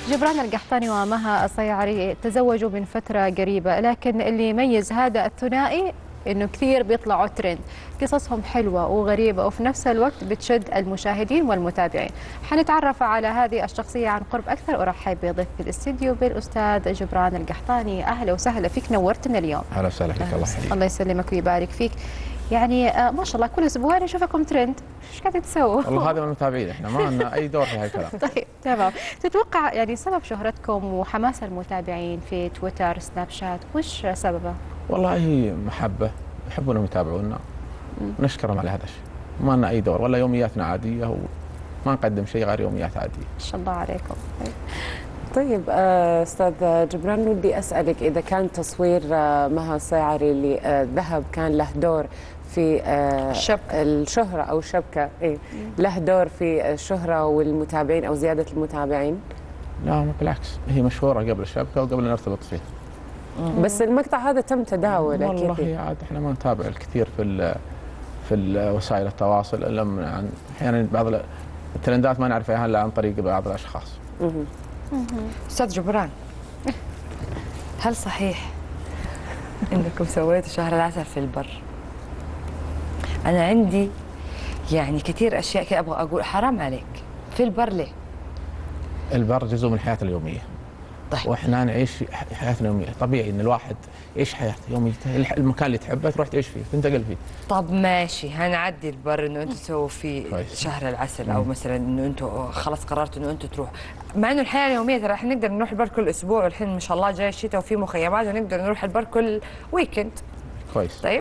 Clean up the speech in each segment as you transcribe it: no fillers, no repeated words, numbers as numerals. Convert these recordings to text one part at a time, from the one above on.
جبران القحطاني ومها الصيعري تزوجوا من فترة قريبة، لكن اللي يميز هذا الثنائي انه كثير بيطلعوا ترند، قصصهم حلوة وغريبة وفي نفس الوقت بتشد المشاهدين والمتابعين. حنتعرف على هذه الشخصية عن قرب أكثر، أرحب بضيف في الاستديو بالأستاذ جبران القحطاني. أهلا وسهلا فيك، نورتنا اليوم. اهلا وسهلا فيك. الله يحييك. الله يسلمك ويبارك فيك. يعني ما شاء الله كل اسبوع نشوفكم ترند، ايش قاعدين تسووا؟ والله هذا من المتابعين، احنا ما لنا اي دور في هالكلام. طيب تمام، تتوقع يعني سبب شهرتكم وحماس المتابعين في تويتر سناب شات وش سببه؟ والله هي محبه، يحبون يتابعونا ونشكرهم على هذا الشيء. ما لنا اي دور ولا يومياتنا عاديه وما نقدم شيء غير يوميات عاديه. ما شاء الله عليكم. طيب استاذ جبران، ودي اسالك اذا كان تصوير مها الصيعري اللي ذهب كان له دور في الشهره او الشبكه، له دور في الشهره والمتابعين او زياده المتابعين؟ لا بالعكس، هي مشهوره قبل الشبكه وقبل ان نرتبط فيه. بس المقطع هذا تم تداوله. والله عاد احنا ما نتابع الكثير في وسائل التواصل الا عن احيانا بعض الترندات ما نعرفها الا عن طريق بعض الاشخاص. أستاذ جبران، هل صحيح انكم سويتوا شهر العسل في البر؟ انا عندي يعني كثير اشياء كذا ابغى اقول حرام عليك، في البر ليه؟ البر جزء من حياتنا اليوميه. طيب. واحنا نعيش حياتنا اليوميه، طبيعي ان الواحد يعيش حياته يوميته، المكان اللي تحبه تروح تعيش فيه، تنتقل فيه. طب ماشي، هنعدي البر انه انتم تسووا فيه كويس. شهر العسل او مثلا انه انتم خلاص قررتوا انه انتم تروحوا، مع انه الحياه اليوميه ترى احنا نقدر نروح البر كل اسبوع، والحين ما شاء الله جاي الشتاء وفي مخيمات ونقدر نروح البر كل ويكند. كويس. طيب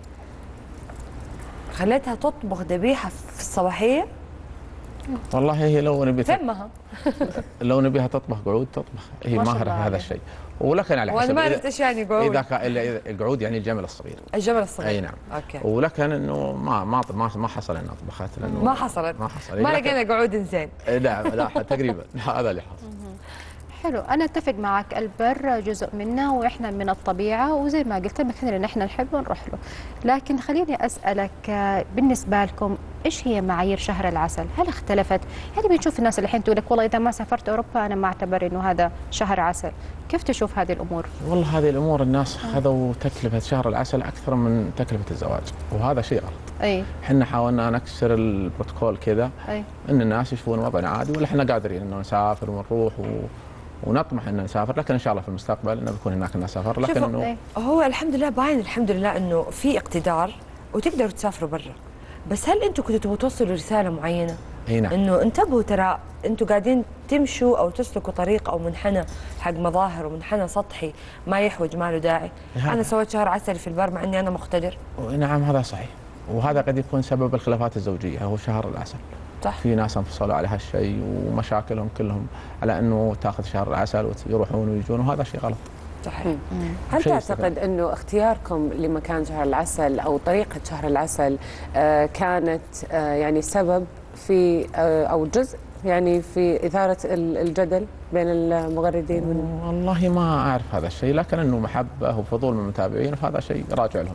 خليتها تطبخ ذبيحه في الصباحيه؟ والله هي لو نبي فمها لو نبيها تطبخ قعود تطبخ، هي ما شاء ماهره في الله هذا الشيء. ولكن على حسب، وانا ما عرفت ايش يعني قعود. اذا كان القعود يعني الجمل الصغير. الجمل الصغير. اي نعم. اوكي. ولكن انه ما حصل انها طبخت لانه ما حصلت. ما لقينا قعود زين. لا تقريبا هذا اللي حصل. حلو، أنا أتفق معك، البر جزء منا وإحنا من الطبيعة، وزي ما قلت المكان اللي نحن نحبه نروح له. لكن خليني أسألك، بالنسبة لكم إيش هي معايير شهر العسل؟ هل اختلفت؟ يعني بنشوف الناس اللي الحين تقول لك والله إذا ما سافرت أوروبا أنا ما أعتبر إنه هذا شهر عسل، كيف تشوف هذه الأمور؟ والله هذه الأمور الناس خذوا تكلفة شهر العسل أكثر من تكلفة الزواج، وهذا شيء غلط. أي. احنا حاولنا نكسر البروتوكول كذا، إن الناس يشوفون وضعنا عادي، ولا احنا قادرين إنه نسافر ونروح ونطمح ان نسافر، لكن ان شاء الله في المستقبل انه بيكون هناك الناس سفر، لكن انه هو الحمد لله باين الحمد لله انه في اقتدار وتقدروا تسافروا برا. بس هل انتم كنتوا تبغوا توصلوا رساله معينه؟ اي نعم. انه انتبهوا ترى انتم قاعدين تمشوا او تسلكوا طريق او منحنى حق مظاهر ومنحنى سطحي ما يحوج ما له داعي. انا سويت شهر عسل في البر مع اني انا مقتدر. نعم هذا صحيح، وهذا قد يكون سبب الخلافات الزوجيه هو شهر العسل. صح. في ناس انفصلوا على هالشيء ومشاكلهم كلهم على انه تاخذ شهر العسل ويروحون ويجون، وهذا شيء غلط. صحيح. هل تعتقد انه اختياركم لمكان شهر العسل او طريقه شهر العسل كانت يعني سبب في او جزء يعني في اثاره الجدل بين المغردين؟ والله ما اعرف هذا الشيء، لكن انه محبه وفضول من المتابعين فهذا شيء راجع لهم.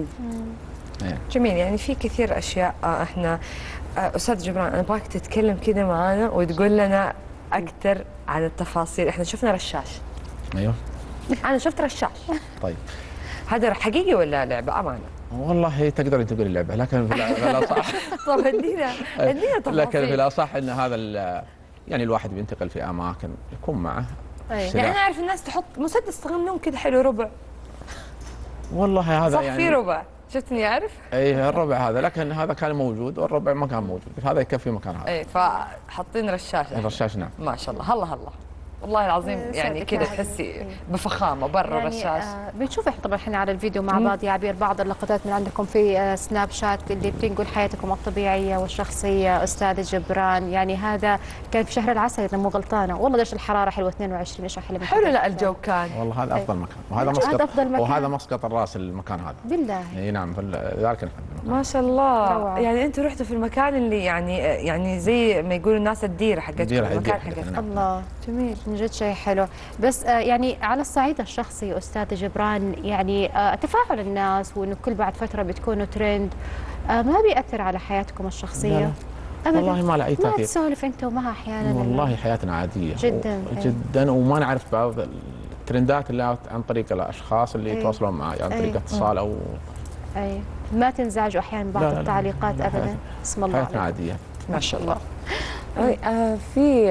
جميل، يعني في كثير اشياء احنا استاذ جبران انا ابغاك تتكلم كذا معانا وتقول لنا اكثر عن التفاصيل. احنا شفنا رشاش. ايوه انا شفت رشاش. طيب هذا حقيقي ولا لعبه امانه؟ والله تقدر تقولي اللعبه، لكن في الاصح طب ادينا تفاصيل. لكن في الاصح ان هذا يعني الواحد بينتقل في اماكن يكون معه. يعني انا اعرف الناس تحط مسدس صغنون كذا حلو ربع. والله هذا صح يعني في ربع، شفتني اعرف؟ اي الربع هذا، لكن هذا كان موجود والربع ما كان موجود، هذا يكفي مكان هذا. اي فحاطين رشاش. الرشاش نعم. ما شاء الله، هلا والله العظيم يعني كذا تحسي بفخامه برا يعني الرشاش. بنشوف طبعا احنا على الفيديو مع بعض يا عبير بعض اللقطات من عندكم في سناب شات اللي بتنقل حياتكم الطبيعيه والشخصيه. استاذ جبران يعني هذا كان في شهر العسل اذا مو غلطانه، والله ليش الحراره حلوه 22 ايش احلى من حلو. لا الجو كان والله هذا افضل مكان، وهذا مسقط وهذا مسقط الراس المكان هذا بالله. اي نعم، لذلك نحب ما شاء الله روعة. يعني انتم رحتوا في المكان اللي يعني زي ما يقولوا الناس الديره حقتكم، المكان حقتكم. الله جميل من جد شيء حلو. بس يعني على الصعيد الشخصي استاذ جبران، يعني تفاعل الناس وانه كل بعد فتره بتكونوا ترند ما بيأثر على حياتكم الشخصيه؟ لا. أبداً. والله ما له اي ما تاثير. تسولف انت ومها احيانا؟ والله حياتنا عاديه جدا جدا، وما نعرف بعض الترندات اللي عن طريق الاشخاص اللي يتواصلون معي عن طريق اتصال او اي. ما تنزعجوا احيانا بعض التعليقات ابدا؟ اسم الله حياتنا عاديه ما شاء الله. في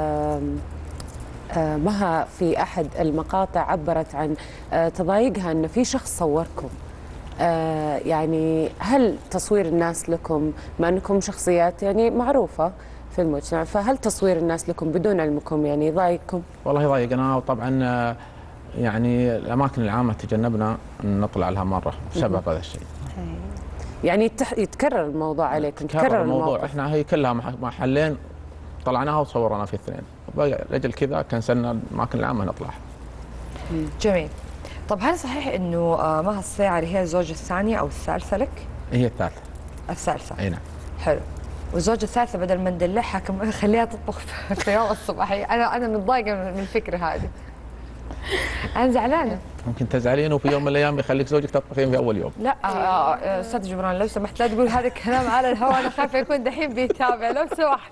مها في احد المقاطع عبرت عن تضايقها انه في شخص صوركم. يعني هل تصوير الناس لكم، ما انكم شخصيات يعني معروفه في المجتمع، فهل تصوير الناس لكم بدون علمكم يعني يضايقكم؟ والله يضايقنا، وطبعا يعني الاماكن العامه تجنبنا ان نطلع لها مره بسبب هذا الشيء. يعني يتكرر الموضوع عليكم، تكرر الموضوع. احنا هي كلها محلين طلعناها وصورنا في اثنين، لاجل كذا كنسلنا الاماكن العامه نطلعها. جميل. طب هل صحيح انه مها الصيعري هي الزوجه الثانيه او الثالثه لك؟ هي الثالثه. الثالثه. اي نعم. حلو. والزوجه الثالثه بدل ما ندلعها خليها تطبخ في يوم الصباحي. انا متضايقه من الفكره هذه. انا زعلانه. ممكن تزعلين وفي يوم من الايام يخليك زوجك تطبخين في اول يوم. لا استاذ جبران لو سمحت لا تقول هذا الكلام على الهواء، انا خايفه يكون دحين بيتابع لو سمحت.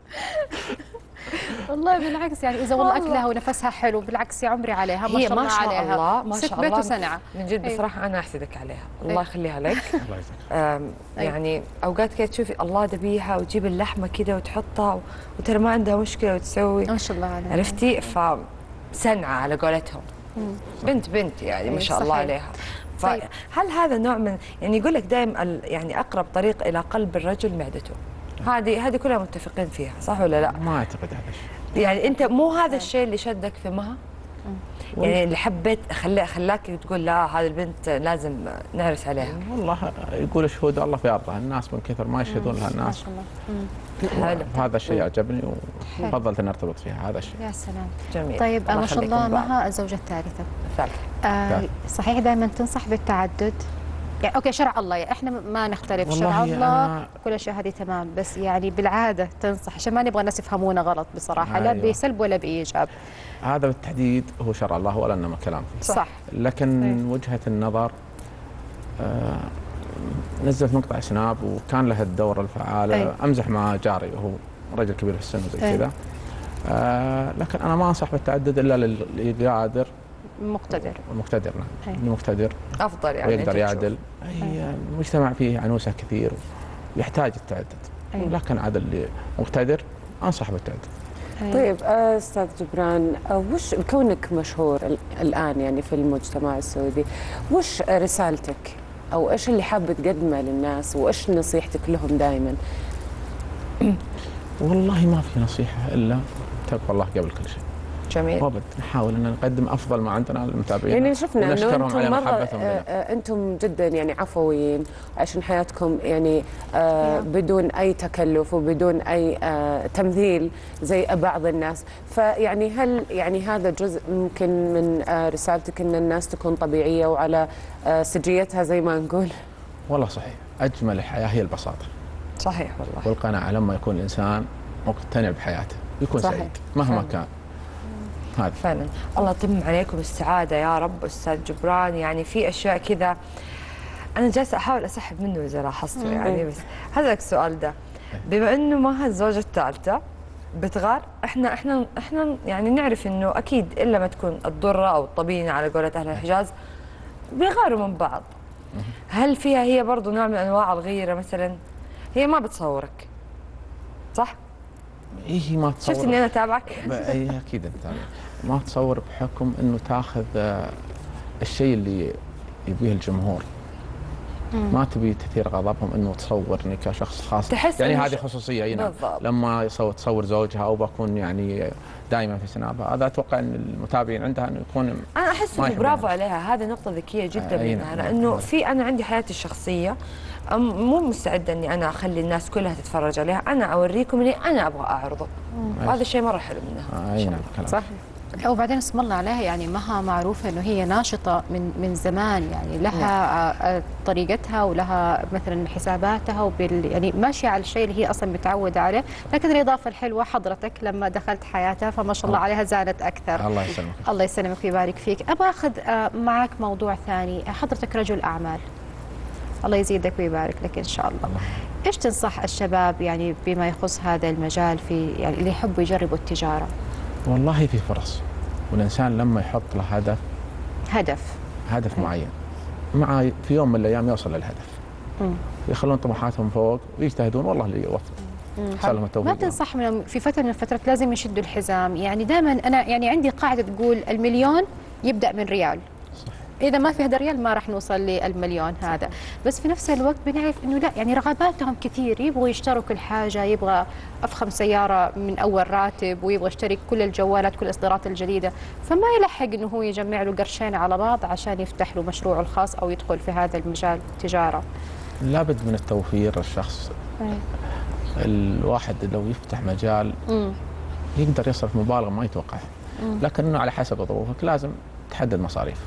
والله بالعكس، يعني اذا والله اكلها ونفسها حلو بالعكس يا عمري عليها، ما شاء الله عليها. الله ما شاء الله. ست بيت وسنعه من جد بصراحه انا احسدك عليها، الله يخليها لك. الله يجزاك. يعني اوقات كده تشوفي الله ذبيحه وتجيب اللحمه كده وتحطها وترى ما عندها مشكله وتسوي، ما شاء الله عليها. عرفتي؟ فسنعه على قولتهم. بنت يعني ما شاء الله عليها. فهل هذا نوع من يعني يقول لك دائما يعني اقرب طريق الى قلب الرجل معدته؟ هذه كلها متفقين فيها، صح ولا لا؟ ما اعتقد هذا الشيء. يعني انت مو هذا الشيء اللي شدك في مها؟ يعني اللي حبيت خلاك تقول لا هذه البنت لازم نعرس عليها؟ والله يقول شهود الله في ارضها، الناس من كثر ما يشهدون لها الناس. ما شاء الله. هذا الشيء عجبني وفضلت ان ارتبط فيها. هذا الشيء. يا سلام. جميل. طيب ما شاء الله مها الزوجه الثالثه. صحيح دائما تنصح بالتعدد؟ يعني اوكي شرع الله، يعني احنا ما نختلف، شرع الله كل الاشياء هذه تمام، بس يعني بالعاده تنصح عشان ما نبغى الناس يفهمونا غلط بصراحه. لا بسلب ولا بايجاب. هذا بالتحديد هو شرع الله ولا انما كلام فيه. صح. لكن وجهه النظر نزلت مقطع سناب وكان له الدور الفعال. امزح مع جاري وهو رجل كبير في السن وزي كذا. لكن انا ما انصح بالتعدد الا للي قادر مقتدر. نعم. اللي مقتدر افضل يعني ويقدر يعدل. المجتمع فيه عنوسه كثير ويحتاج التعدد. لكن عاد اللي مقتدر انصح بالتعدد. طيب استاذ جبران، وش كونك مشهور الان يعني في المجتمع السعودي، وش رسالتك او ايش اللي حابه تقدمه للناس وايش نصيحتك لهم دائما؟ والله ما في نصيحه الا تقوى الله قبل كل شيء. جميل. وابد نحاول ان نقدم افضل ما عندنا للمتابعين. يعني شفنا انه انتم مره انتم جدا يعني عفويين، عشان حياتكم يعني بدون اي تكلف وبدون اي تمثيل زي بعض الناس، فيعني هل يعني هذا جزء ممكن من رسالتك ان الناس تكون طبيعيه وعلى سجيتها زي ما نقول؟ والله صحيح، اجمل الحياه هي البساطه. صحيح والله. والقناعه لما يكون الانسان مقتنع بحياته يكون صحيح. سعيد مهما كان. هذا فعلا. الله يتم عليكم السعاده يا رب استاذ جبران. يعني في اشياء كذا انا جالسه احاول اسحب منه اذا لاحظتوا يعني. بس هذاك السؤال ده، بما انه ما الزوجه الثالثه بتغار، احنا يعني نعرف انه اكيد الا ما تكون الضره او الطبينه على قولة اهل الحجاز بيغاروا من بعض. هل فيها هي برضه نوع من انواع الغيره مثلا؟ هي ما بتصورك صح؟ هي ما تصور. شفت اني انا اتابعك؟ اي اكيد انت ما تصور بحكم انه تاخذ الشيء اللي يبيه الجمهور. ما تبي تثير غضبهم انه تصورني كشخص خاص. تحس يعني هذه خصوصيه هنا لما تصور زوجها او بكون يعني دائما في سنابها. هذا اتوقع ان المتابعين عندها انه يكون انا احس انه برافو عليها، هذه نقطه ذكيه جدا منها، لانه في انا عندي حياتي الشخصيه مو مستعده اني انا اخلي الناس كلها تتفرج عليها، انا اوريكم اللي انا ابغى اعرضه. وهذا الشيء مره حلو منها. اي نعم صح. وبعدين اسم الله عليها، يعني مها معروفه انه هي ناشطه من زمان، يعني لها طريقتها ولها مثلا حساباتها يعني ماشيه على الشيء اللي هي اصلا متعوده عليه، لكن الاضافه الحلوه حضرتك لما دخلت حياتها فما شاء الله عليها زادت اكثر. الله يسلمك. الله يسلمك ويبارك فيك. ابغى اخذ معك موضوع ثاني. حضرتك رجل اعمال، الله يزيدك ويبارك لك ان شاء الله. ايش تنصح الشباب يعني بما يخص هذا المجال في يعني اللي يحبوا يجربوا التجاره؟ والله في فرص، والانسان لما يحط له هدف معين مع في يوم من الايام يوصل للهدف. يخلون طموحاتهم فوق ويجتهدون، والله اللي يوفق. لهم التوفيق. ما تنصح منهم في فتره من الفترات لازم يشدوا الحزام؟ يعني دائما انا يعني عندي قاعده تقول المليون يبدا من ريال. صح. اذا ما في هذا الريال ما راح نوصل للمليون هذا، بس في نفس الوقت بنعرف انه لا، يعني رغباتهم كثير، يبغوا يشتروا كل حاجه، يبغى افخم سياره من اول راتب، ويبغى يشتري كل الجوالات كل الاصدارات الجديده، فما يلحق انه هو يجمع له قرشين على بعض عشان يفتح له مشروعه الخاص او يدخل في هذا المجال التجاره. لابد من التوفير. الشخص الواحد لو يفتح مجال يقدر يصرف مبالغ ما يتوقعها، لكنه على حسب ظروفك لازم تحدد مصاريفك.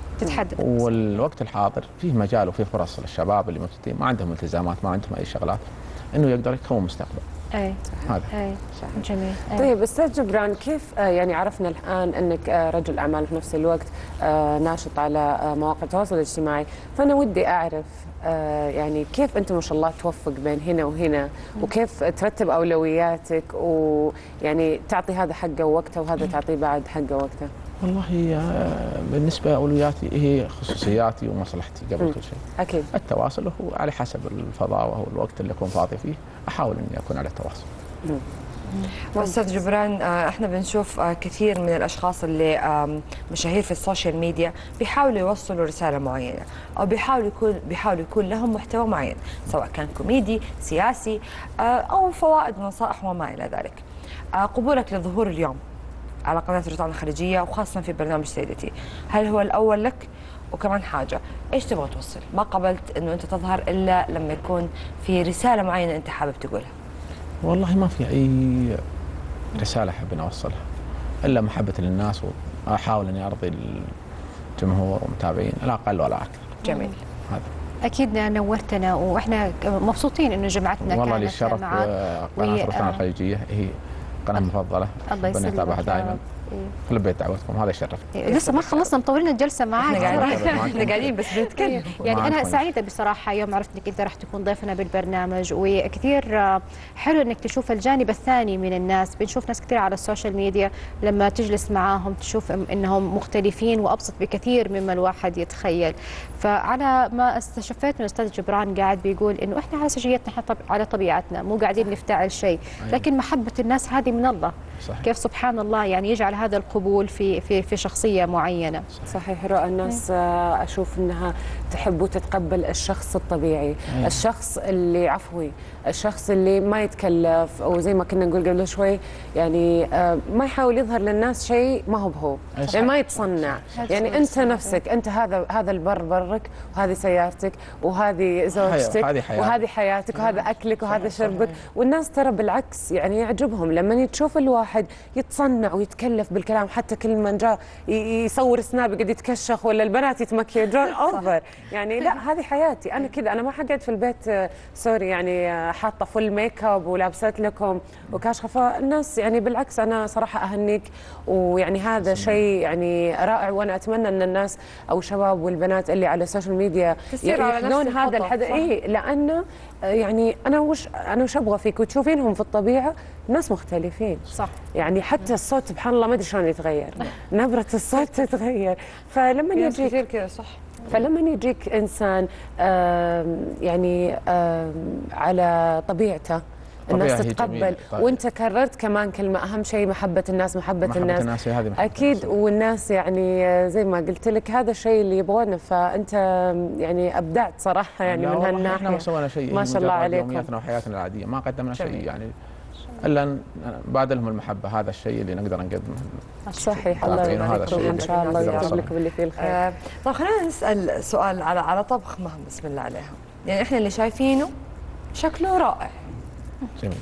والوقت الحاضر فيه مجال وفيه فرص للشباب اللي مبتدئين ما عندهم التزامات، ما عندهم اي شغلات، انه يقدر يكون مستقبل. هذا جميل. طيب استاذ جبران، كيف يعني عرفنا الان انك رجل اعمال في نفس الوقت ناشط على مواقع التواصل الاجتماعي، فانا ودي اعرف يعني كيف انت ما شاء الله توفق بين هنا وهنا، وكيف ترتب اولوياتك ويعني تعطي هذا حقه ووقته وهذا تعطيه بعد حقه ووقته؟ والله بالنسبه اولوياتي هي خصوصياتي ومصلحتي قبل كل شيء. اكيد. التواصل هو على حسب الفضاوه والوقت اللي اكون فاضي فيه، احاول اني اكون على التواصل. أستاذ جبران، احنا بنشوف كثير من الاشخاص اللي مشاهير في السوشيال ميديا بيحاولوا يوصلوا رساله معينه، او بيحاولوا يكون لهم محتوى معين، سواء كان كوميدي، سياسي، او فوائد ونصائح وما الى ذلك. قبولك للظهور اليوم على قناه روتانا الخليجيه وخاصه في برنامج سيدتي، هل هو الاول لك؟ وكمان حاجه، ايش تبغى توصل؟ ما قبلت انه انت تظهر الا لما يكون في رساله معينه انت حابب تقولها. والله ما في اي رساله احب اني اوصلها الا محبه للناس، واحاول اني ارضي الجمهور والمتابعين لا اقل ولا اكثر. جميل. هذا اكيد نورتنا، واحنا مبسوطين انه جمعتنا والله لي الشرف. قناه روتانا الخليجيه هي قناه مفضله، الله يسلمك. بنتابعها دائما. لبيت دعوتكم، هذا يشرف. لسه ما خلصنا، مطولين الجلسه معاك. احنا قاعدين بس بنتكلم. يعني انا سعيده بصراحه يوم عرفت انك انت راح تكون ضيفنا بالبرنامج، وكثير حلو انك تشوف الجانب الثاني من الناس. بنشوف ناس كثير على السوشيال ميديا لما تجلس معاهم تشوف انهم مختلفين وابسط بكثير مما الواحد يتخيل. فعلى ما استشفيت من الاستاذ جبران قاعد بيقول انه احنا على سجيتنا، احنا على طبيعتنا، مو قاعدين نفتعل شيء، لكن محبه الناس هذه من الله. صحيح. كيف سبحان الله يعني يجعل هذا القبول في شخصيه معينه. صحيح. رؤى الناس اشوف انها تحب وتتقبل الشخص الطبيعي، الشخص اللي عفوي، الشخص اللي ما يتكلف، او زي ما كنا نقول قبل شوي يعني ما يحاول يظهر للناس شيء ما هو يعني ما يتصنع. يعني انت نفسك، انت هذا البر برك، وهذه سيارتك، وهذه زوجتك، وهذه حياتك، وهذا اكلك، وهذا شربك. والناس ترى بالعكس يعني يعجبهم لما تشوف الواحد يتصنع ويتكلف بالكلام، حتى كل من جاء يصور سناب قد يتكشخ، ولا البنات يتمكيجون اوفر. يعني لا، هذه حياتي انا كذا، انا ما حقعد في البيت سوري يعني حاطه فل ميك اب ولابسات لكم وكاشخه. فالناس يعني بالعكس انا صراحه اهنيك، ويعني هذا شيء يعني رائع، وانا اتمنى ان الناس او الشباب والبنات اللي على السوشيال ميديا ياخذون هذا الحدث. لانه يعني انا وش ابغى فيك وتشوفينهم في الطبيعه ناس مختلفين. صح. يعني حتى الصوت سبحان الله ما ادري شلون يتغير، نبره الصوت تتغير. فلما يجيك كثير كذا صح، فلما يجيك انسان يعني على طبيعته الناس تتقبل، وانت كررت كمان كلمه اهم شيء محبه الناس، محبه الناس اكيد. والناس يعني زي ما قلت لك هذا الشيء اللي يبغونه، فانت يعني ابدعت صراحه يعني من هالناحيه. احنا ما سوينا شيء، ما شاء الله عليكم، يومياتنا وحياتنا العاديه ما قدمنا شيء يعني الا بادلهم المحبه. هذا الشيء اللي نقدر نقدمه. صحيح. الله يبارك ان شاء الله يكتب لكم اللي فيه الخير. طيب خلينا نسال سؤال على طبخ مهم بسم الله عليها. يعني احنا اللي شايفينه شكله رائع. جميل.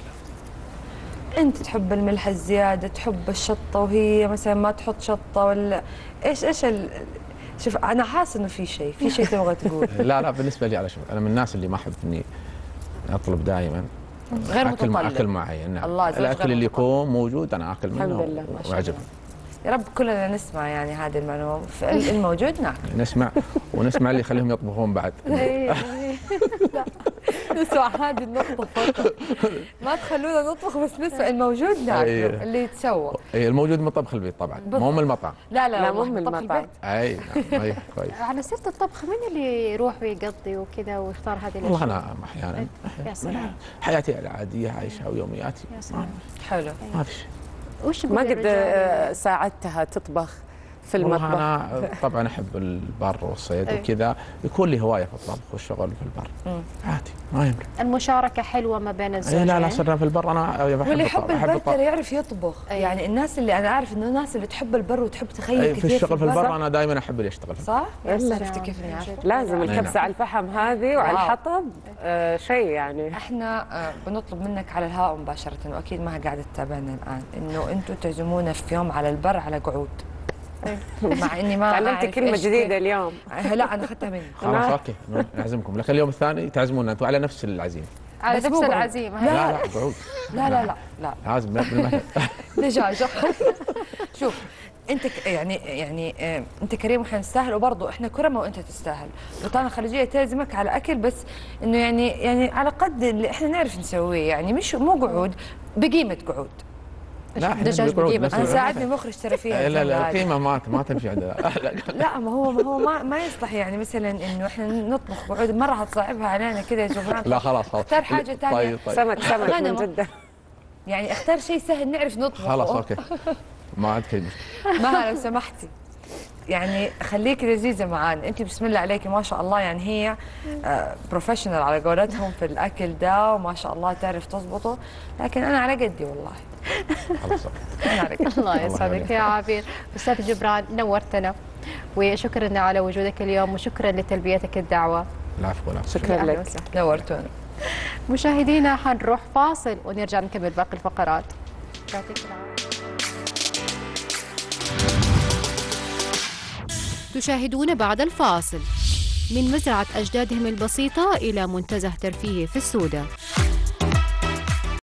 انت تحب الملح الزياده، تحب الشطه، وهي مثلا ما تحط شطه، ولا ايش شوف انا حاسه انه في شيء تبغى تقول. لا بالنسبه لي على شوف، انا من الناس اللي ما احب اني اطلب دائما غير متطلب اكل معين. نعم. الله الاكل اللي يكون موجود انا اكل منه واعجبني. يا رب كلنا نسمع يعني هذه المعلومه، الموجود ناكل. نسمع اللي يخليهم يطبخون بعد. نسمع هذه النقطة فقط، ما تخلونا نطبخ بس نسمع الموجود ناكله اللي يتسوى. الموجود من طبخ البيت طبعا، مو من المطعم. لا مو من المطعم. اي نعم كويس. على سيرة الطبخ، مين اللي يروح ويقضي وكذا ويختار هذه الاشياء؟ والله انا احيانا يا سلام. حياتي العاديه عايشها ويومياتي. يا سلام. حلو. ما في شيء. وش ما يقول قد الرجال؟ ساعدتها تطبخ في والله المطبخ؟ انا طبعا احب البر والصيد أي. وكذا، يكون لي هوايه في الطبخ والشغل في البر. عادي ما يمنع. المشاركة حلوة ما بين الزوجين. لا صرنا في البر، انا بحب واللي يحب البر الطبخ. ترى يعرف يطبخ. يعني الناس اللي انا اعرف انه الناس اللي تحب البر وتحب تخيل في كثير الشغل في البر انا دائما احب اللي يشتغل في البر. صح؟ يا سلام. شفتي كيف اني عارفه؟ لازم الكبسة على الفحم هذه وعلى واو. الحطب شيء يعني. احنا بنطلب منك على الهواء مباشره، واكيد ما قاعده تتابعنا الان، انه انتم تعزمونا في يوم على البر على قعود. مع اني ما تعلمت أعرف كلمة إيش جديدة اليوم. لا انا اخذتها مني. خلاص اوكي نعزمكم، لكن اليوم الثاني تعزمونا انتم على نفس العزيمه. على بس نفس مو قعود. العزيمة. لا قعود. لا لازم بالمثل. دجاجه. شوف انت يعني انت كريم واحنا نستاهل، وبرضه احنا كرمه وانت تستاهل. الوطن الخليجيه تعزمك على اكل، بس انه يعني على قد اللي احنا نعرف نسويه، يعني مو قعود بقيمه قعود. لا إحنا دجاج بقعود بقيمة. نفس انا الوقت. ساعدني مخرج ترى فيها. لا القيمه ما تمشي عندنا. لا ما هو ما يصلح، يعني مثلا انه احنا نطبخ قعود مره هتصعبها علينا كده يا جبران. لا خلاص اختار حاجه ثانيه. طيب سمك من جدة. يعني اختار شيء سهل نعرف نطبخه. خلاص اوكي ما عاد كلمه. مها لو سمحتي، يعني خليكي لذيذه معانا. انت بسم الله عليكي ما شاء الله، يعني هي بروفيشنال على قولتهم في الاكل ده، وما شاء الله تعرف تظبطه، لكن انا على قدي والله. خلاص انا على قدي. الله يسعدك يا عبير. أستاذ جبران نورتنا، وشكرا على وجودك اليوم، وشكرا لتلبيتك الدعوة. العفو. شكرا أهلا لك. وسهلا. نورتونا. مشاهدينا حنروح فاصل ونرجع نكمل باقي الفقرات. يعطيك العافية. تشاهدون بعد الفاصل. من مزرعة أجدادهم البسيطة إلى منتزه ترفيهي في السودة.